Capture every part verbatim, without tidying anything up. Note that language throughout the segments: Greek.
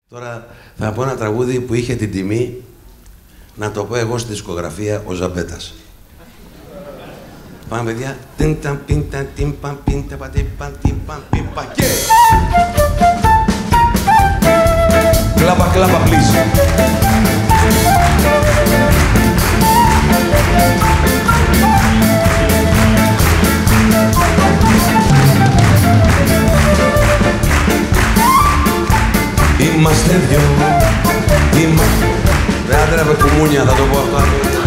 Τώρα θα πω ένα τραγούδι που είχε την τιμή να το πω εγώ στη δισκογραφία ο Ζαμπέτας. Πάμε, παιδιά. Τινταν πινταν τιμπαν πιντα πατιμπαν τιμπαν πιμπα και... Κλάπα, κλάπα, please. Είμαστε δυο, είμαστε... Ρε άντρα με κουμούνια, θα το πω αυτό.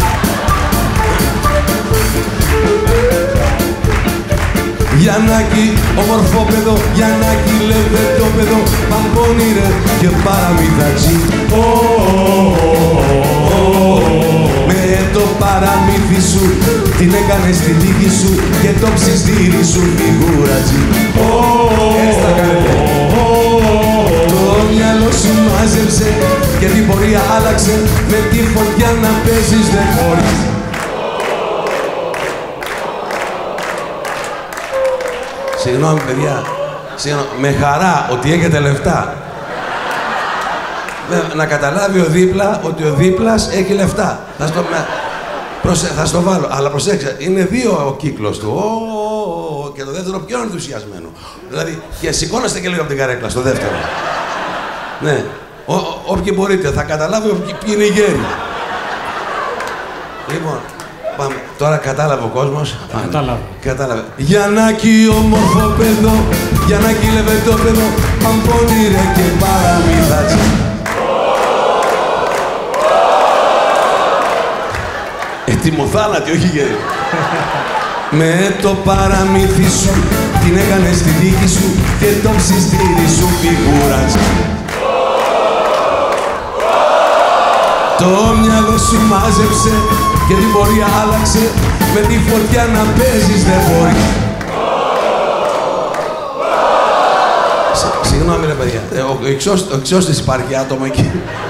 Γιαννάκη, όμορφο παιδό, Γιαννάκη, λεβεντόπεδο, παγκόνι ρε και παραμυθατζή. Με το παραμύθι σου, την έκανες στη δίκη σου και το ψιστήρι σου φιγούρατζή. Έτσι θα κάνετε. Το μυαλό σου μάζεψε και την πορεία άλλαξε, με τη φωτιά να παίζεις δεν μπορείς. Συγγνώμη, παιδιά, συγγνώμη, με χαρά ότι έχετε λεφτά. Να καταλάβει ο δίπλα ότι ο δίπλας έχει λεφτά. Θα στο, με... Προσε... θα στο βάλω, αλλά προσέξτε, είναι δύο ο κύκλος του. Ο... Και το δεύτερο πιο ενθουσιασμένο. Δηλαδή, και σηκώνεστε και λίγο από την καρέκλα, στο δεύτερο. Ναι, ο, ο, όποιοι μπορείτε, θα καταλάβει ποιοι είναι οι γέροι. Λοιπόν, πάμε. Τώρα κατάλαβε ο κόσμος. Κατάλαβε. Κατάλαβε. Γιαννάκη, όμορφο παιδό, Γιαννάκη, λεβεντόπεδο, παμπώνει ρε και παραμυθατζή. Ετοιμοθάνατη, όχι γέροι. Με το παραμύθι σου, την έκανες στη δίκη σου και το ψιστήρι σου φιγούρας. Το μυαλό σου μάζεψε και την πορεία άλλαξε, με τη φωτιά να παίζεις δεν μπορεί. Συγγνώμη ρε παιδιά, ο εξώστης υπάρχει άτομο εκεί.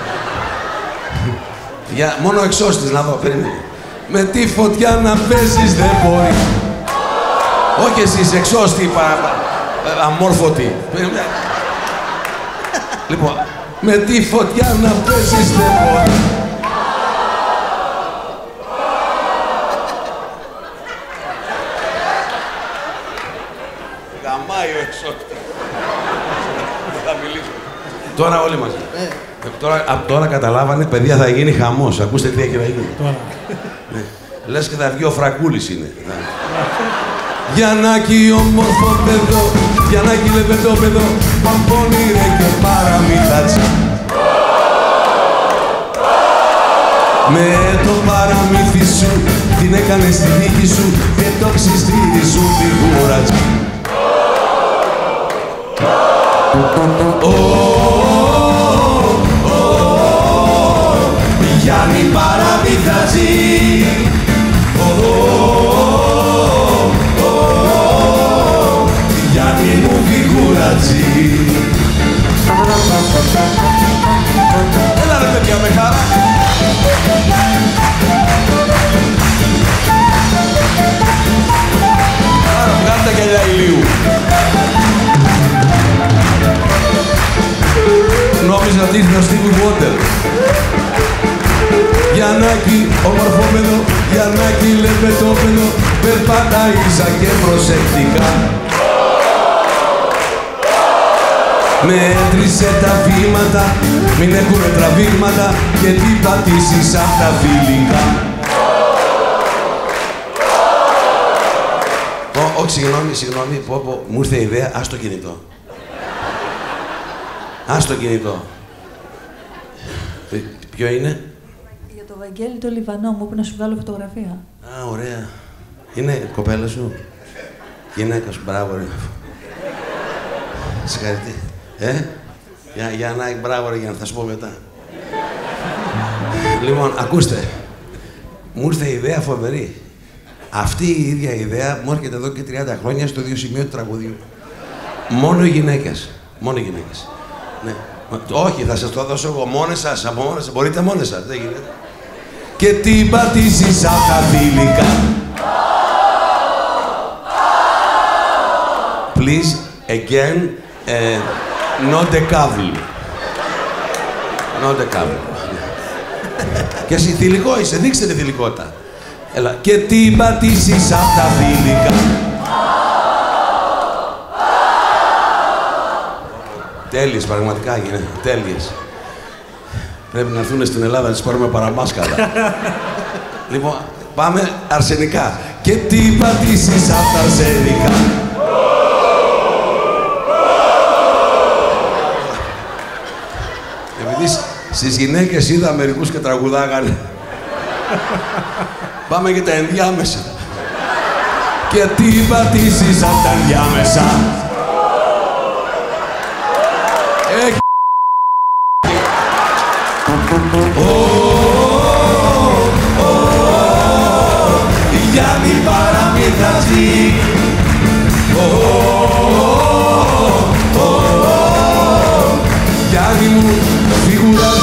Για, μόνο ο εξώστης να δω, περίμενε. Με τη φωτιά να παίζεις δεν μπορεί. Όχι εσείς, εξώστη, πα, αμόρφωτη. Λοιπόν, με τη φωτιά να παίζεις δεν μπορεί. Γαμάει ο εξώστης. Θα μιλήσω. Τώρα όλοι μαζί. Ε. Τώρα, από τώρα καταλάβανε, παιδιά, θα γίνει χαμός. Ακούστε τι έχει να γίνει. Τώρα. Ναι. Λες και θα βγει ο Φρακούλης είναι. Γιαννάκη, όμορφο παιδό, Γιαννάκη, λεβεντόπεδο, παμπώνει ρε και παραμυθατζή. Με το παραμύθι σου, την έκανες στη δίκη σου και το ψιστήρι σου φιγούρατζή. Γιάννη παραμυθατζή. Γιάννη μου φιγούρατζή. Έλα ρε παιδιά με χαρά. Άρα βγάλτε τα γυαλιά ηλίου. Νόμιζα ότι ήρθε ο Steve Water. Γιαννάκη, όμορφο παιδό, Γιαννάκη, λεβεντόπεδο, περπάτα ίσα και προσεκτικά. Μέτρησε τα βήματα, μην έχουνε τραβήγματα και τι πατήσεις απ' τα φιλικά. Όχι, συγγνώμη, συγγνώμη, πω, πω, μου ήρθε η ιδέα, ας το κινητό. Ας το κινητό. Ποιο είναι? Για το Βαγγέλη το Λιβανό μου, που να σου βγάλω φωτογραφία. Α, ωραία. Είναι κοπέλα σου? Γυναίκα σου, μπράβο ρε. Συγχαρητήρια. Ε, για, για να μπράβο ρε, για να θα σου πω μετά. Λοιπόν, ακούστε. Μου ήρθε η ιδέα φοβερή. Αυτή η ίδια ιδέα μου έρχεται εδώ και τριάντα χρόνια στο ίδιο σημείο του τραγουδιού. Μόνο οι γυναίκες. Μόνο οι γυναίκες. Ναι. Όχι, θα σας το δώσω εγώ. Μόνες σας, από μόνες σας. Μπορείτε μόνες σας. Δεν γίνεται. Και τι πατήσεις απ' τα φιλικά. Please, again, uh, not the καύλ. Νότε κάπου. Και εσύ θηλυκό είσαι, δείξτε τη θηλυκότητα. Έλα. Και τι πατήσεις απ' τα θηλυκά. Τέλειες, πραγματικά είναι. Τέλειες. Πρέπει να έρθουν στην Ελλάδα να τις πάρουμε παραμάσκαλα. Λοιπόν, πάμε αρσενικά. Και τι πατήσεις απ' τα αρσενικά. Επειδή στις γυναίκες είδα μερικούς και τραγουδάγανε. Πάμε για τα ενδιάμεσα. Και τι πατήσεις απ' τα ενδιάμεσα. Έχει... Γιάννη παραμύθαζει. Γιάννη μου, φιγουράζει.